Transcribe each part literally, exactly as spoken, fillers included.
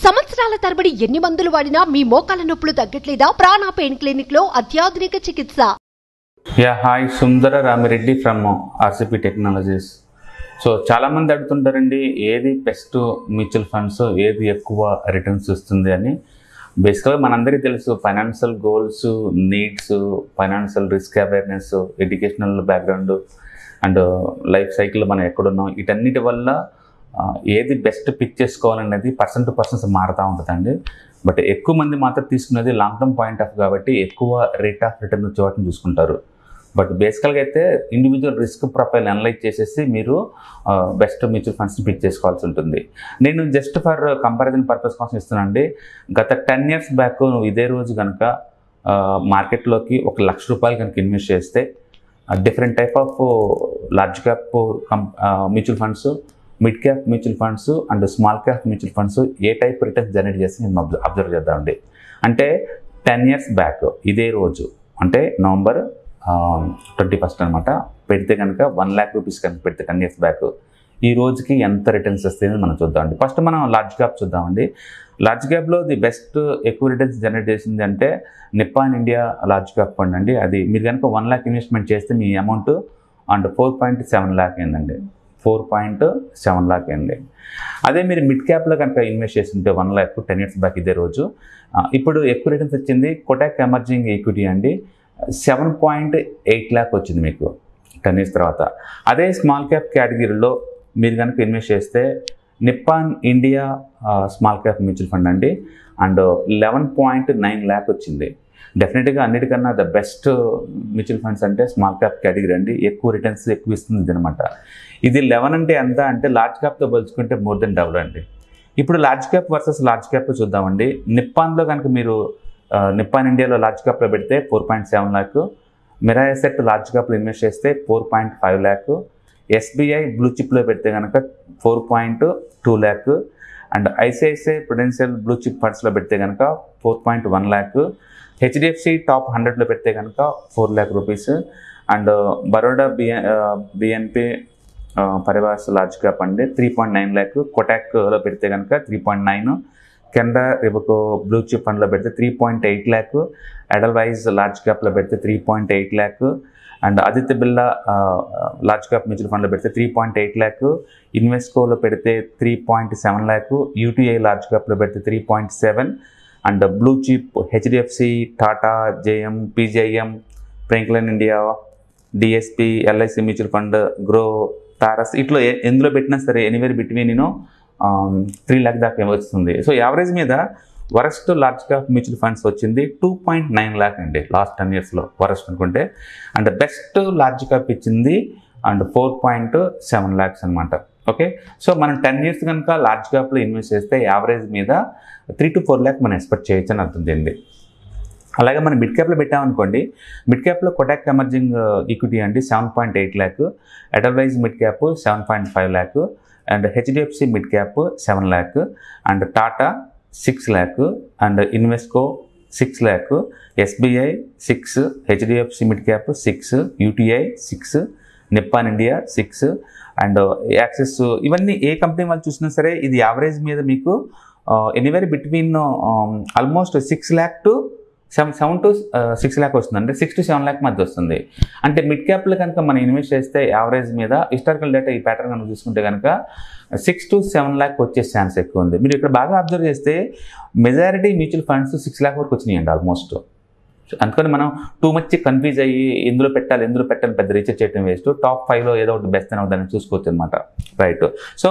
సంవత్సరాల తరబడి ఎన్ని మందులు వాడినా మీ మోకాల నొప్పులు తగ్గట్లేదా? ప్రాణ పెయిన్ క్లినిక్ లో అత్యాధునిక చికిత్స. Ya hi, Sundara Ramireddy from RCP technologies. So చాలామంది అడుగుతుంటారండి, ఏది బెస్ట్ మ్యూచువల్ ఫండ్స్, ఏది ఎక్కువ రిటర్న్స్ ఇస్తుంది అని. బేసిక్గా మనందరికీ తెలుసు, financial goals, needs, financial risk awareness, educational background and life cycle మనం ఎక్కడున్నాం, వీటన్నిటి వల్ల ఏది బెస్ట్ పిక్ చేసుకోవాలనేది పర్సన్ టు పర్సన్స్ మారుతూ ఉంటుందండి. బట్ ఎక్కువ మంది మాత్రం తీసుకునేది లాంగ్ టర్మ్ పాయింట్ ఆఫ్ కాబట్టి ఎక్కువ రేట్ ఆఫ్ రిటర్న్ వచ్చేవాటిని చూసుకుంటారు. బట్ బేసికల్గా అయితే ఇండివిజువల్ రిస్క్ ప్రొఫైల్ అనలైజ్ చేసేసి మీరు బెస్ట్ మ్యూచువల్ ఫండ్స్ని పిక్ చేసుకోవాల్సి ఉంటుంది. నేను జస్ట్ ఫర్ కంపారిజన్ పర్పస్ కోసం ఇస్తున్నానండి. గత టెన్ ఇయర్స్ బ్యాక్ నువ్వు ఇదే రోజు కనుక మార్కెట్లోకి ఒక లక్ష రూపాయలు కనుక ఇన్వెస్ట్ చేస్తే different type of large cap come mutual funds, mid cap mutual funds and small cap mutual funds ఏ టైప్ రిటర్న్స్ జనరేట్ చేసి మేము అబ్జర్వ్ చేద్దామండి. అంటే టెన్ ఇయర్స్ బ్యాక్ ఇదే రోజు, అంటే నవంబర్ ట్వంటీ ఫస్ట్ అనమాట, పెడితే కనుక వన్ ల్యాక్ రూపీస్ కనుక పెడితే టెన్ ఇయర్స్ బ్యాక్ ఈ రోజుకి ఎంత రిటర్న్స్ వస్తాయని మనం చూద్దామండి. ఫస్ట్ మనం లార్జ్ క్యాప్ చూద్దామండి. లార్జ్ క్యాప్లో ది బెస్ట్ ఎక్కువ రిటర్న్స్ జనరేట్ చేసింది అంటే Nippon India large cap fund అండి. అది మీరు కనుక వన్ ల్యాక్ ఇన్వెస్ట్మెంట్ చేస్తే మీ amount and four point seven lakh అయిందండి. ఫోర్ పాయింట్ సెవెన్ ల్యాక్ అయింది. అదే మీరు మిడ్ క్యాప్లో కనుక ఇన్వెస్ట్ చేస్తుంటే one lakh ten years back ఇదే రోజు, ఇప్పుడు ఎక్కువ రిటర్న్స్ వచ్చింది కోటాక్ ఎమర్జింగ్ ఈక్విటీ అండి. సెవెన్ పాయింట్ ఎయిట్ ల్యాక్ వచ్చింది మీకు టెన్ ఇయర్స్ తర్వాత. అదే స్మాల్ క్యాప్ కేటగిరీలో మీరు కనుక ఇన్వెస్ట్ చేస్తే Nippon India small cap mutual fund అండి, and eleven point nine lakh వచ్చింది. డెఫినెట్గా అన్నిటికన్నా ద బెస్ట్ మ్యూచువల్ ఫండ్స్ అంటే స్మాల్ క్యాప్ కేటగిరీ అండి. ఎక్కువ రిటర్న్స్ ఎక్కువ ఇస్తుంది అనమాట. ఇది లెవెన్ అంటే ఎంత అంటే లార్జ్ క్యాప్తో పోల్చుకుంటే మోర్ దెన్ డబుల్ అండి. ఇప్పుడు large cap versus large cap చూద్దామండి. నిప్పాన్లో కనుక మీరు నిప్పాన్ ఇండియాలో లార్జ్ క్యాప్లో పెడితే four point seven lakh, Mirae Asset large క్యాప్లో ఇన్వెస్ట్ చేస్తే four point five lakh, SBI blue చిప్లో పెడితే కనుక four point two lakh, and ICICI Prudential blue chip ఫండ్స్లో పెడితే కనుక four point one lakh, HDFC top హండ్రెడ్లో పెడితే కనుక four lakh rupees, and Baroda బిఎ బిఎన్పి పరివాస్ లార్జ్ క్యాప్ అండి త్రీ పాయింట్ నైన్ ల్యాక్, కోటాక్లో పెడితే కనుక three point nine, Canara Robeco blue chip ఫండ్లో పెడితే three point eight lakh, Edelweiss large క్యాప్లో పెడితే three point eight lakh, and Aditya Birla large cap mutual ఫండ్లో పెడితే త్రీ పాయింట్ ఎయిట్ ల్యాక్, ఇన్వెస్కోలో పెడితే three point seven lakh, UTI large క్యాప్లో పెడితే three point seven, and blue chip HDFC, Tata, JM, PJM, Franklin India, DSP, LIC mutual fund, Groww, Taurus, ఇట్లా ఎందులో పెట్టినా సరే ఎనీవేర్ బిట్వీన్ నేను త్రీ ల్యాక్ దాకా వస్తుంది. సో యావరేజ్ మీద worst large cap mutual funds వచ్చింది టూ పాయింట్ నైన్ ల్యాక్ అండి లాస్ట్ టెన్ ఇయర్స్లో వరస్ట్ అనుకుంటే. అండ్ బెస్ట్ లార్జ్ క్యాప్ ఇచ్చింది and four point seven lakhs అనమాట. ఓకే, సో మనం టెన్ ఇయర్స్ కనుక లార్జ్ క్యాప్లో ఇన్వెస్ట్ చేస్తే యావరేజ్ మీద త్రీ టు ఫోర్ ల్యాక్ మనం ఎక్స్పెక్ట్ చేయొచ్చు అని అర్థం చేయండి. అలాగే మనం మిడ్ క్యాప్లో పెట్టామనుకోండి, మిడ్ క్యాప్లో కోటాక్ ఎమర్జింగ్ ఈక్విటీ అండి seven point eight lakh, Edelweiss mid cap seven point five lakh, and HDFC mid cap seven lakh, and Tata six lakh, and Invesco six lakh, SBI six, HDFC mid cap six, UTI six, Nippon India six, and Axis. ఇవన్నీ ఏ company వాళ్ళు చూసినా సరే ఇది average మీద మీకు anywhere between almost six lakh to seven seven to six lakh వస్తుంది, అంటే సిక్స్ టు సెవెన్ ల్యాక్ మధ్య వస్తుంది. అంటే మిడ్ క్యాప్లో కనుక మనం ఇన్వెస్ట్ చేస్తే యావరేజ్ మీద హిస్టారికల్ డేటా ఈ ప్యాటర్న్ కనుక చూసుకుంటే కనుక సిక్స్ టు సెవెన్ ల్యాక్ వచ్చే ఛాన్స్ ఎక్కువ ఉంది. మీరు ఇక్కడ బాగా అబ్జర్వ్ చేస్తే majority mutual funds six lakh వరకు వచ్చినాయండి ఆల్మోస్ట్. అందుకని మనం టూ మచ్ కన్ఫ్యూజ్ అయ్యి ఎందులో పెట్టాలి ఎందులో పెట్టాలి పెద్ద రీసెర్చ్ చేయడం వేస్ట్. టాప్ ఫైవ్లో ఏదో ఒకటి బెస్ట్ అని దాన్ని చూసుకోవచ్చు అనమాట. రైట్, సో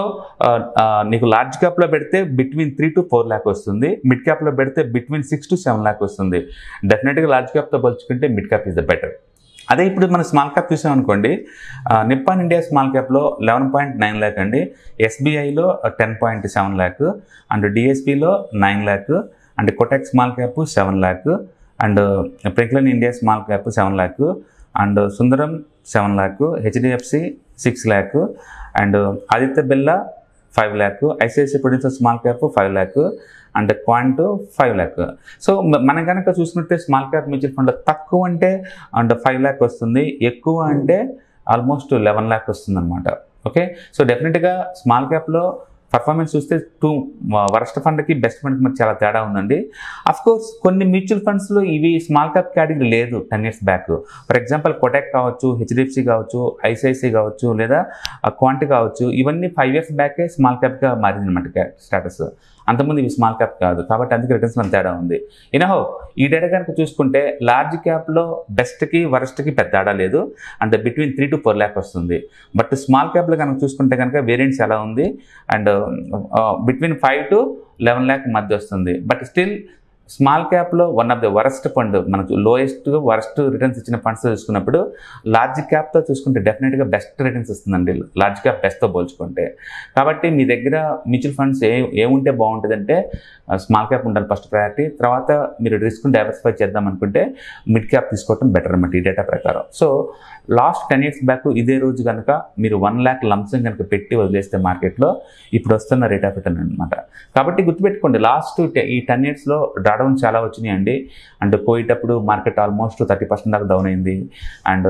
నీకు లార్జ్ క్యాప్లో పెడితే between three to four lakh వస్తుంది, మిడ్ క్యాప్లో పెడితే between six to seven lakh వస్తుంది. డెఫినెట్గా లార్జ్ క్యాప్తో పోల్చుకుంటే mid cap is the better. అదే ఇప్పుడు మనం స్మాల్ క్యాప్ చూసామనుకోండి, నిప్పాన్ ఇండియా స్మాల్ క్యాప్లో లెవెన్ పాయింట్ నైన్ ల్యాక్ అండి, ఎస్బీఐలో ten point seven lakh, and డిఎస్పిలో nine lakh, and Kotak small cap seven lakh, and Franklin India small cap seven lakh, and Sundaram seven lakh, HDFC six lakh, and Aditya Birla five lakh, ICICI Prudential small cap five lakh, and Quant five lakh. So మనం కనుక చూసుకుంటే small cap mutual fund తక్కువ అంటే and five lakh వస్తుంది, ఎక్కువ అంటే almost eleven lakh వస్తుంది అనమాట. ఓకే, సో డెఫినెట్గా స్మాల్ క్యాప్లో పర్ఫార్మెన్స్ చూస్తే టూ వరస్ట్ ఫండ్కి బెస్ట్ ఫండ్కి మధ్య చాలా తేడా ఉందండి. అఫ్ కోర్స్ కొన్ని మ్యూచువల్ ఫండ్స్లో ఇవి స్మాల్ క్యాప్ కేటగిరీ లేదు ten years back. For example Kotak కావచ్చు, హెచ్డిఎఫ్సి కావచ్చు, ఐసిఐసి కావచ్చు, లేదా క్వాంటి కావచ్చు, ఇవన్నీ ఫైవ్ ఇయర్స్ బ్యాకే స్మాల్ క్యాప్గా మారింది అనమాట స్టేటస్. అంతకుముందు ఇవి స్మాల్ క్యాప్ కాదు, కాబట్టి అందుకే రిటర్న్స్లో తేడా ఉంది. ఇనహో ఈ డేటా కనుక చూసుకుంటే లార్జ్ క్యాప్లో బెస్ట్కి వరస్ట్కి పెద్ద తేడా లేదు, and between three to four lakh వస్తుంది. బట్ స్మాల్ క్యాప్లో కనుక చూసుకుంటే కనుక వేరియంట్స్ ఎలా ఉంది, and between five to eleven lakh మధ్య వస్తుంది. బట్ స్టిల్ స్మాల్ క్యాప్లో one of the worst fund, మనకు లోయెస్ట్ వరస్ట్ రిటర్న్స్ ఇచ్చిన ఫండ్స్ చూసుకున్నప్పుడు లార్జ్ క్యాప్తో చూసుకుంటే డెఫినెట్గా బెస్ట్ రిటర్న్స్ ఇస్తుందండి లార్జ్ క్యాప్ బెస్ట్తో పోల్చుకుంటే. కాబట్టి మీ దగ్గర మ్యూచువల్ ఫండ్స్ ఏ ఏముంటే బాగుంటుందంటే స్మాల్ క్యాప్ ఉండాలి ఫస్ట్ ప్రయారిటీ. తర్వాత మీరు రిస్క్ డైవర్సిఫై చేద్దాం అనుకుంటే మిడ్ క్యాప్ తీసుకోవడం బెటర్ అన్నమాట ఈ డేటా ప్రకారం. So last ten years back ఇదే రోజు కనుక మీరు వన్ ల్యాక్ లంసం కనుక పెట్టి వదిలేస్తే మార్కెట్లో ఇప్పుడు వస్తున్న రేట్ ఆఫ్ రిటర్న్ అనమాట. కాబట్టి గుర్తుపెట్టుకోండి, లాస్ట్ ఈ టెన్ ఇయర్స్లో డ్రాడౌన్ చాలా వచ్చినాయండి. అండ్ పోయేటప్పుడు మార్కెట్ ఆల్మోస్ట్ థర్టీ పర్సెంట్ దాకా డౌన్ అయింది. అండ్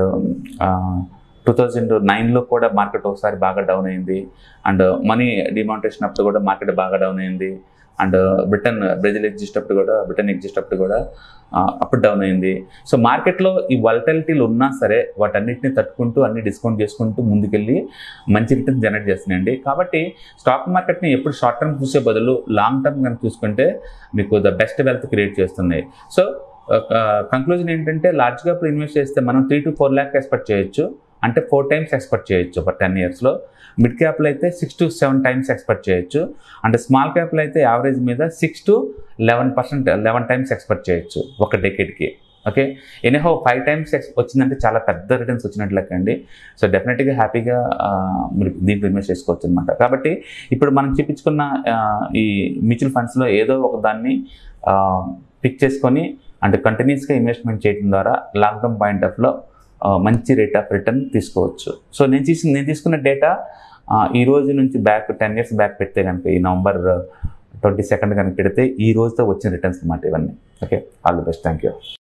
టూ థౌజండ్ నైన్లో కూడా మార్కెట్ ఒకసారి బాగా డౌన్ అయింది. అండ్ మనీ డిమానిటేషన్ అప్పుడు కూడా మార్కెట్ బాగా డౌన్ అయింది. అండ్ బ్రిటన్ బ్రెజిల్ ఎగ్జిస్ట్ అప్పుడు కూడా బ్రిటన్ ఎగ్జిస్ట్ అప్పుడు కూడా అప్పుడు డౌన్ అయింది. సో మార్కెట్లో ఈ వాలటిలిటీలు ఉన్నా సరే వాటన్నిటిని తట్టుకుంటూ అన్ని డిస్కౌంట్ చేసుకుంటూ ముందుకెళ్ళి మంచి రిటర్న్ జనరేట్ చేస్తున్నాయండి. కాబట్టి స్టాక్ మార్కెట్ని ఎప్పుడు షార్ట్ టర్మ్ చూసే బదులు లాంగ్ టర్మ్ కనుక చూసుకుంటే మీకు ద బెస్ట్ వెల్త్ క్రియేట్ చేస్తున్నాయి. సో కంక్లూజన్ ఏంటంటే లార్జ్ క్యాప్ ఇన్వెస్ట్ చేస్తే మనం three to four lakh expect చేయొచ్చు, అంటే ఫోర్ టైమ్స్ ఎక్స్పెక్ట్ చేయొచ్చు ఒక టెన్ ఇయర్స్లో. మిడ్ క్యాప్లో అయితే six to seven times expect చేయొచ్చు, అంటే స్మాల్ క్యాప్లో అయితే యావరేజ్ మీద six to eleven percent eleven times expect చేయొచ్చు ఒక డెకేడ్కి. Okay, anyhow five times X వచ్చిందంటే చాలా పెద్ద రిటర్న్స్ వచ్చినట్లే అండి. సో డెఫినెట్గా హ్యాపీగా మీరు దీంట్లో ఇన్వెస్ట్ చేసుకోవచ్చు అనమాట. కాబట్టి ఇప్పుడు మనం చూపించుకున్న ఈ మ్యూచువల్ ఫండ్స్లో ఏదో ఒక దాన్ని పిక్ చేసుకొని అంటే కంటిన్యూస్గా ఇన్వెస్ట్మెంట్ చేయడం ద్వారా లాంగ్ టర్మ్ పాయింట్ ఆఫ్లో మంచి రేట్ ఆఫ్ రిటర్న్ తీసుకోవచ్చు. సో నేను తీసు నేను తీసుకున్న డేటా ఈ రోజు నుంచి బ్యాక్ టెన్ ఇయర్స్ బ్యాక్ పెడితే కనుక ఈ నవంబర్ ట్వంటీ సెకండ్ కనుక పెడితే ఈ రోజుతో వచ్చిన రిటర్న్స్ అన్నమాట ఇవన్నీ. Okay, all the best, thank you.